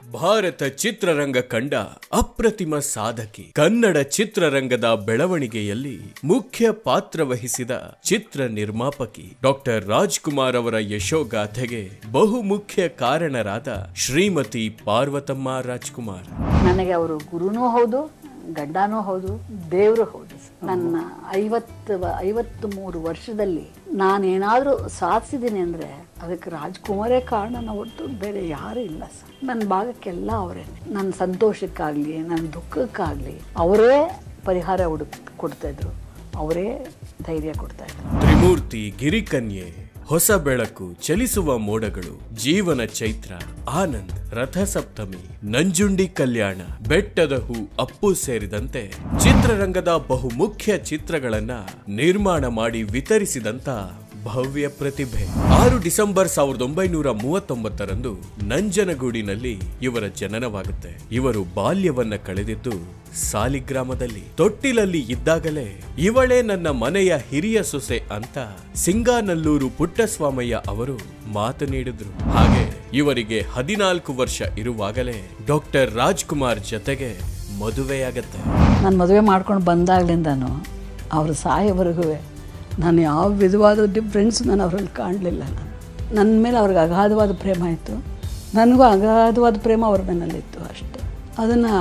ಭಾರತ ಚಿತ್ರರಂಗ ಕಂಡ ಅಪ್ರತಿಮ ಸಾಧಕಿ. ಕನ್ನಡ ಚಿತ್ರರಂಗದ ಬೆಳವಣಿಗೆಯಲ್ಲಿ ಮುಖ್ಯ ಪಾತ್ರ ವಹಿಸಿದ ಚಿತ್ರ ನಿರ್ಮಾಪಕಿ. ಡಾಕ್ಟರ್ ರಾಜ್ಕುಮಾರ್ ಅವರ ಯಶೋಗಾಥೆಗೆ ಬಹುಮುಖ್ಯ ಕಾರಣರಾದ ಶ್ರೀಮತಿ ಪಾರ್ವತಮ್ಮ ರಾಜ್ಕುಮಾರ್. ನನಗೆ ಅವರು ಗುರುನೂ ಹೌದು, ಗಂಡನೂ ಹೌದು, ದೇವರು ಹೌದು. ನನ್ನ 53 ವರ್ಷದಲ್ಲಿ ನಾನೇನಾದರೂ ಸಾಧಿಸಿದ್ದೀನಿ ಅಂದರೆ ಅದಕ್ಕೆ ರಾಜ್ಕುಮಾರೇ ಕಾರಣ ಹೊರತು ಬೇರೆ ಯಾರೂ ಇಲ್ಲ ಸರ್. ನನ್ನ ಭಾಗಕ್ಕೆಲ್ಲ ಅವರೇ. ನನ್ನ ಸಂತೋಷಕ್ಕಾಗಲಿ ನನ್ನ ದುಃಖಕ್ಕಾಗಲಿ ಅವರೇ ಪರಿಹಾರ ಕೊಡ್ತಾಯಿದ್ರು, ಅವರೇ ಧೈರ್ಯ ಕೊಡ್ತಾಯಿದ್ರು. ತ್ರಿಮೂರ್ತಿ, ಗಿರಿಕನ್ಯೆ, ಹೊಸ ಬೆಳಕು, ಚಲಿಸುವ ಮೋಡಗಳು, ಜೀವನ ಚೈತ್ರ, ಆನಂದ್, ರಥಸಪ್ತಮಿ, ನಂಜುಂಡಿ ಕಲ್ಯಾಣ, ಬೆಟ್ಟದ ಹೂ, ಅಪ್ಪು ಸೇರಿದಂತೆ ಚಿತ್ರರಂಗದ ಬಹುಮುಖ್ಯ ಚಿತ್ರಗಳನ್ನ ನಿರ್ಮಾಣ ಮಾಡಿ ವಿತರಿಸಿದಂತ ಭವ್ಯ ಪ್ರತಿಭೆ. 6 ಡಿಸೆಂಬರ್ 1939ರಂದು ನಂಜನಗೂಡಿನಲ್ಲಿ ಇವರ ಜನನವಾಗುತ್ತೆ. ಇವರು ಬಾಲ್ಯವನ್ನ ಕಳೆದಿದ್ದು ಸಾಲಿಗ್ರಾಮದಲ್ಲಿ. ತೊಟ್ಟಿಲಲ್ಲಿ ಇದ್ದಾಗಲೇ ಇವಳೇ ನನ್ನ ಮನೆಯ ಹಿರಿಯ ಸೊಸೆ ಅಂತ ಸಿಂಗಾನಲ್ಲೂರು ಪುಟ್ಟಸ್ವಾಮಯ್ಯ ಅವರು ಮಾತು ನೀಡಿದ್ರು. ಹಾಗೆ ಇವರಿಗೆ 14 ವರ್ಷ ಇರುವಾಗಲೇ ಡಾಕ್ಟರ್ ರಾಜ್ಕುಮಾರ್ ಜೊತೆಗೆ ಮದುವೆಯಾಗತ್ತೆ. ನಾನು ಮದುವೆ ಮಾಡ್ಕೊಂಡು ಬಂದಾಗ್ಲಿಂದನೂ ಅವರು ಸಾಯೋವರೆಗೂ ನಾನು ಯಾವ ವಿಧವಾದ ಡಿಫ್ರೆನ್ಸ್ ನಾನು ಅವರಲ್ಲಿ ಕಾಣಲಿಲ್ಲ. ನನ್ನ ಮೇಲೆ ಅವ್ರಿಗೆ ಅಗಾಧವಾದ ಪ್ರೇಮ ಇತ್ತು, ನನಗೂ ಅಗಾಧವಾದ ಪ್ರೇಮ ಅವ್ರ ಮೇಲಿತ್ತು ಅಷ್ಟೇ. ಅದನ್ನು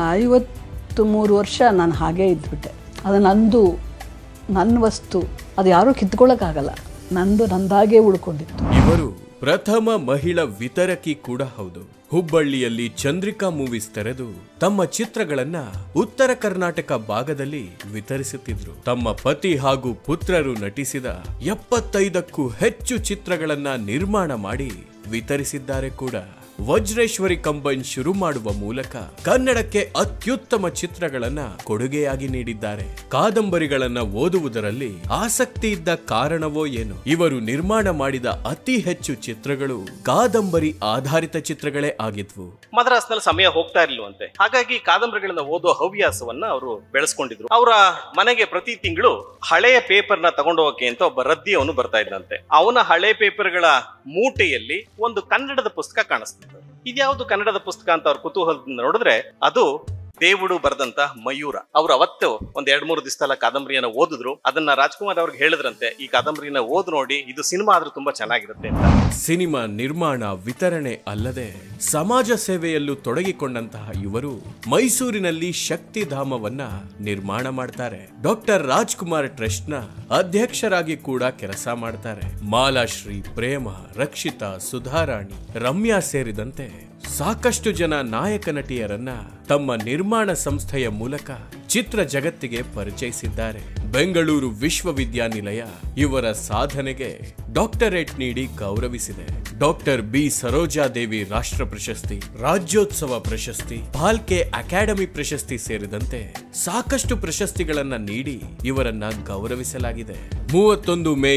53 ವರ್ಷ ನಾನು ಹಾಗೇ ಇದ್ಬಿಟ್ಟೆ. ಅದು ನಂದು, ನನ್ನ ವಸ್ತು, ಅದು ಯಾರೂ ಕಿತ್ಕೊಳ್ಳೋಕ್ಕಾಗಲ್ಲ, ನಂದಾಗೇ ಉಳ್ಕೊಂಡಿತ್ತು. ಇವರು ಪ್ರಥಮ ಮಹಿಳಾ ವಿತರಕಿ ಕೂಡ ಹೌದು. ಹುಬ್ಬಳ್ಳಿಯಲ್ಲಿ ಚಂದ್ರಿಕಾ ಮೂವೀಸ್ ತೆರೆದು ತಮ್ಮ ಚಿತ್ರಗಳನ್ನ ಉತ್ತರ ಕರ್ನಾಟಕ ಭಾಗದಲ್ಲಿ ವಿತರಿಸುತ್ತಿದ್ರು. ತಮ್ಮ ಪತಿ ಹಾಗೂ ಪುತ್ರರು ನಟಿಸಿದ 75ಕ್ಕೂ ಹೆಚ್ಚು ಚಿತ್ರಗಳನ್ನ ನಿರ್ಮಾಣ ಮಾಡಿ ವಿತರಿಸಿದ್ದಾರೆ ಕೂಡ. ವಜ್ರೇಶ್ವರಿ ಕಂಬೈನ್ ಶುರು ಮಾಡುವ ಮೂಲಕ ಕನ್ನಡಕ್ಕೆ ಅತ್ಯುತ್ತಮ ಚಿತ್ರಗಳನ್ನ ಕೊಡುಗೆಯಾಗಿ ನೀಡಿದ್ದಾರೆ. ಕಾದಂಬರಿಗಳನ್ನ ಓದುವುದರಲ್ಲಿ ಆಸಕ್ತಿ ಇದ್ದ ಕಾರಣವೋ ಏನು, ಇವರು ನಿರ್ಮಾಣ ಮಾಡಿದ ಅತಿ ಹೆಚ್ಚು ಚಿತ್ರಗಳು ಕಾದಂಬರಿ ಆಧಾರಿತ ಚಿತ್ರಗಳೇ ಆಗಿದ್ವು. ಮದ್ರಾಸ್ನಲ್ಲಿ ಸಮಯ ಹೋಗ್ತಾ ಇರ್ಲಿಲ್ವಂತೆ, ಹಾಗಾಗಿ ಕಾದಂಬರಿಗಳನ್ನ ಓದುವ ಹವ್ಯಾಸವನ್ನ ಅವರು ಬೆಳೆಸ್ಕೊಂಡಿದ್ರು. ಅವರ ಮನೆಗೆ ಪ್ರತಿ ತಿಂಗಳು ಹಳೆಯ ಪೇಪರ್ ನ ತಗೊಂಡು ಹೋಗಕ್ಕೆ ಅಂತ ಒಬ್ಬ ರದ್ದಿ ಅವನು ಬರ್ತಾ ಇದ್ದಂತೆ. ಅವನ ಹಳೆ ಪೇಪರ್ಗಳ ಮೂಟೆಯಲ್ಲಿ ಒಂದು ಕನ್ನಡದ ಪುಸ್ತಕ ಕಾಣಿಸ್ತಿತ್ತು. ಇದ್ಯಾವುದು ಕನ್ನಡದ ಪುಸ್ತಕ ಅಂತ ಅವ್ರ ಕುತೂಹಲದಿಂದ ನೋಡಿದ್ರೆ ಅದು ದೇವುಡು ಬರೆದಂತ ಮಯೂರ. ಅವ್ರು ಅವತ್ತು ಒಂದ್ 2-3 ದಿವಸ ಕಾದಂಬರಿಯನ್ನ ಓದಿದ್ರು. ಅದನ್ನ ರಾಜ್ಕುಮಾರ್ ಅವ್ರಿಗೆ ಹೇಳಿದ್ರಂತೆ, ಈ ಕಾದಂಬರಿನ ಓದ್ ನೋಡಿ, ಇದು ಸಿನಿಮಾ ಆದ್ರೂ ತುಂಬಾ ಚೆನ್ನಾಗಿರುತ್ತೆ ಅಂತ. ಸಿನಿಮಾ ನಿರ್ಮಾಣ, ವಿತರಣೆ ಅಲ್ಲದೆ ಸಮಾಜ ಸೇವೆಯಲ್ಲೂ ತೊಡಗಿಕೊಂಡಂತಹ ಇವರು ಮೈಸೂರಿನಲ್ಲಿ ಶಕ್ತಿಧಾಮವನ್ನ ನಿರ್ಮಾಣ ಮಾಡ್ತಾರೆ. ಡಾಕ್ಟರ್ ರಾಜ್ಕುಮಾರ್ ಟ್ರಸ್ಟ್ ನ ಅಧ್ಯಕ್ಷರಾಗಿ ಕೂಡ ಕೆಲಸ ಮಾಡ್ತಾರೆ. ಮಾಲಾಶ್ರೀ, ಪ್ರೇಮ, ರಕ್ಷಿತಾ, ಸುಧಾರಾಣಿ, ರಮ್ಯಾ ಸೇರಿದಂತೆ ಸಾಕಷ್ಟು ಜನ ನಾಯಕ ನಟಿಯರನ್ನ ತಮ್ಮ ನಿರ್ಮಾಣ ಸಂಸ್ಥೆಯ ಮೂಲಕ ಚಿತ್ರ ಜಗತ್ತಿಗೆ ಪರಿಚಯಿಸಿದ್ದಾರೆ. ಬೆಂಗಳೂರು ವಿಶ್ವವಿದ್ಯಾನಿಲಯ ಇವರ ಸಾಧನೆಗೆ ಡಾಕ್ಟರೇಟ್ ನೀಡಿ ಗೌರವಿಸಿದೆ. ಡಾಕ್ಟರ್ ಬಿ ಸರೋಜಾದೇವಿ ರಾಷ್ಟ್ರ ಪ್ರಶಸ್ತಿ, ರಾಜ್ಯೋತ್ಸವ ಪ್ರಶಸ್ತಿ, ಫಾಲ್ಕೆ ಅಕಾಡೆಮಿ ಪ್ರಶಸ್ತಿ ಸೇರಿದಂತೆ ಸಾಕಷ್ಟು ಪ್ರಶಸ್ತಿಗಳನ್ನ ನೀಡಿ ಇವರನ್ನ ಗೌರವಿಸಲಾಗಿದೆ. 31 ಮೇ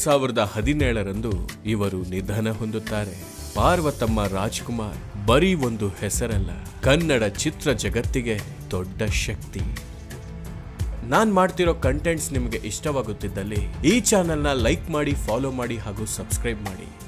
2017ರಂದು ಇವರು ನಿಧನ ಹೊಂದುತ್ತಾರೆ. ಪಾರ್ವತಮ್ಮ ರಾಜ್ಕುಮಾರ್ ಬರೀ ಒಂದು ಹೆಸರಲ್ಲ, ಕನ್ನಡ ಚಿತ್ರ ಜಗತ್ತಿಗೆ ದೊಡ್ಡ ಶಕ್ತಿ. ನಾನ್ ಮಾಡ್ತಿರೋ ಕಂಟೆಂಟ್ಸ್ ನಿಮಗೆ ಇಷ್ಟವಾಗುತ್ತಿದ್ದಲ್ಲಿ ಈ ಚಾನೆಲ್ನ ಲೈಕ್ ಮಾಡಿ, ಫಾಲೋ ಮಾಡಿ ಹಾಗೂ ಸಬ್ಸ್ಕ್ರೈಬ್ ಮಾಡಿ.